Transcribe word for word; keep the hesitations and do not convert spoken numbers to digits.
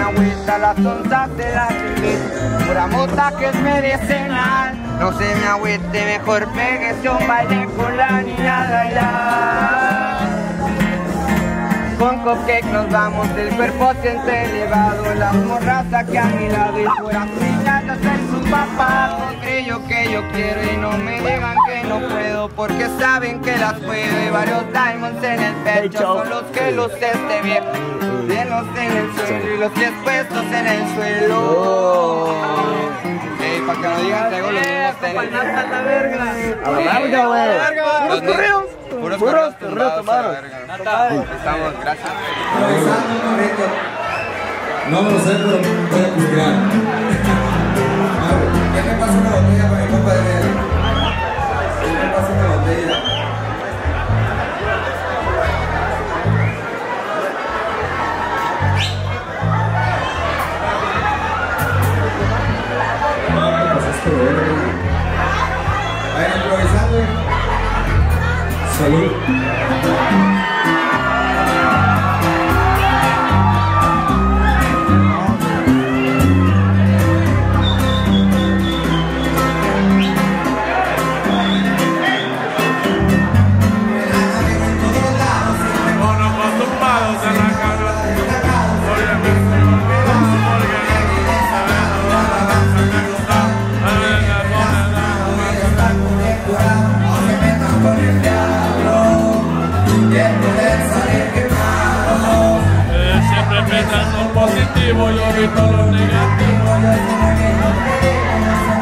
me agüita las onzas de la cerveza, pura mota que es medicinal. No se me agüite, mejor péguese un baile con la niña de allá. Con cupcake nos vamos, el cuerpo siente elevado, las morras aquí a mi lado y puras niñas de ser su papá. Porque yo que yo quiero y no me digan que no puedo, porque saben que las puedo. Y varios diamonds en el pecho son los que luce este viejo, llenos en el suelo y los pies puestos en el suelo. Ey, para que no digan traigo los mismos tenis. A la verga. A la verga, güey. Puros correos. Puros Puros correos correos tumbados. tomados. Estamos, gracias. Improvisando un momento. No me lo sé, pero voy a cuidar. ¿Qué me pasa una botella para mi compa de ver? ¿Qué me pasa una botella? Vayan improvisando. Salud. Siempre pensando en positivo, yo evito lo negativo.